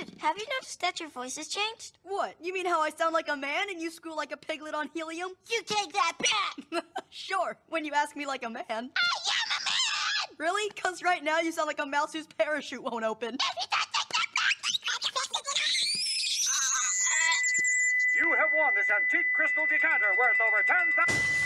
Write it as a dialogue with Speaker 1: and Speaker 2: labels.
Speaker 1: Dude, have you noticed that your voice has changed?
Speaker 2: What? You mean how I sound like a man and you squeal like a piglet on helium?
Speaker 1: You take that back!
Speaker 2: Sure, when you ask me like a man.
Speaker 1: I am a man!
Speaker 2: Really? Because right now you sound like a mouse whose parachute won't open.
Speaker 3: You have won this antique crystal decanter worth over 10,000.